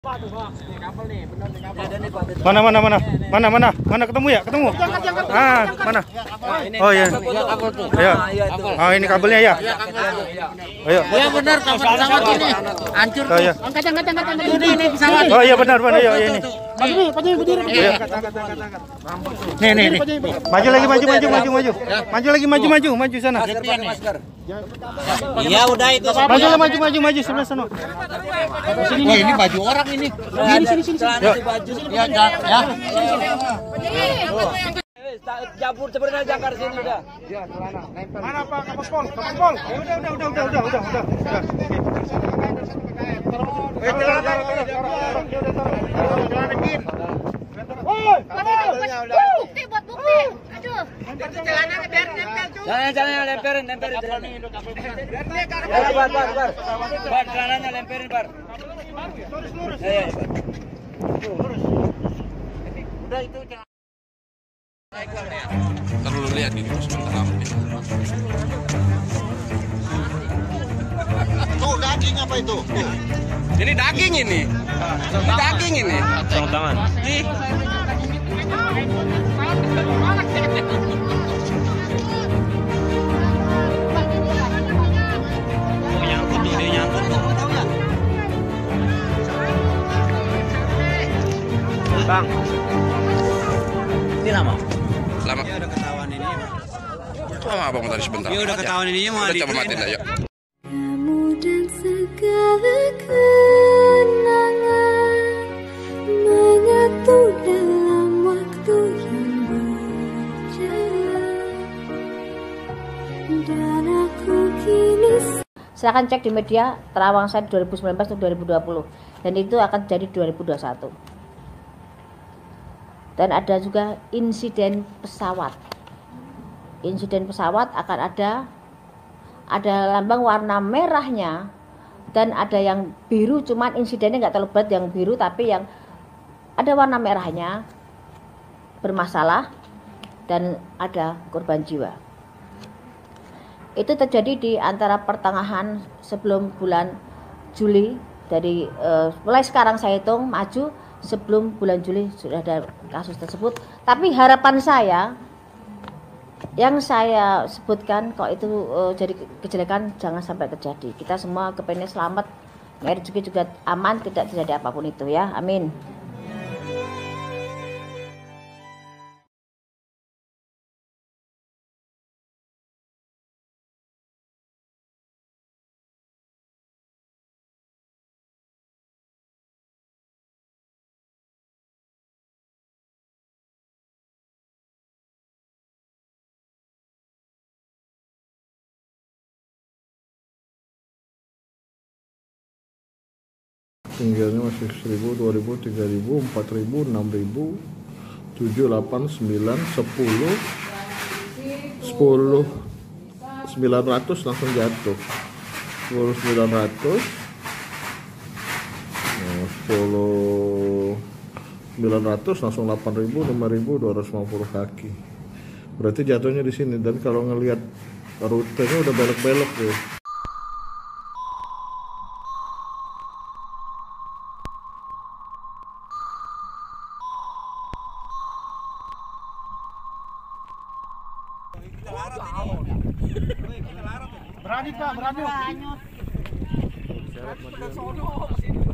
Mana ketemu ya? Ketemu. Ah, mana? Oh iya. Ayo. Oh, ini kabelnya ya. Ayo. Ya benar, kapal pesawat ini hancur. Oh iya. Angkat. Ini pesawat. Oh iya benar, ayo ini. Berdiri. Nih. Maju lagi, maju sana. Iya udah itu. Maju sebelah sana. Wah ini baju orang ini. Sini. Ya. Jabur sebenarnya jangkar sini udah. Ya, celana. Mana Pak Kapospol? Udah. Bukti buat bukti. Aduh. Celana biar Jangan lemperin. Bar, celananya lemperin, Bar. Ayo, Bar. Udah itu Terlalu lihat gitu sebentar lama. Tuh daging apa itu? Ini daging ini. Daging ini. Sarung tangan. dia nyangkut tuh. Bang. Ini lama. Lama. Dia udah ketahuan ini. Lama abang tadi sebentar. Dia udah ketahuan ini mau Udah coba matiin dah yuk. kamu dan segala kenangan menyatu dalam waktu yang berjalan dan aku kini. Silahkan cek di media Terawang Side 2019 untuk 2020 dan itu akan jadi 2021. Dan ada juga insiden pesawat. Insiden pesawat akan ada lambang warna merahnya dan ada yang biru, cuman insidennya nggak terlalu berat yang biru, tapi yang ada warna merahnya bermasalah dan ada korban jiwa. Itu terjadi di antara pertengahan sebelum bulan Juli, dari mulai sekarang saya hitung maju sebelum bulan Juli sudah ada kasus tersebut. Tapi harapan saya yang saya sebutkan kok itu jadi kejelekan jangan sampai terjadi. Kita semua kepengen selamat, rezeki juga aman, tidak terjadi apapun itu ya. Amin. Tinggalnya masih 1000, 2000, 3000, 4000, 6000, 7, 8, 9, 10, 10, 900 langsung jatuh. 10, 900, 10, 900 langsung 8000, 5250 kaki. Berarti jatuhnya di sini. Dan kalau ngelihat rutenya udah belok-belok tuh. Berani Pak, berani.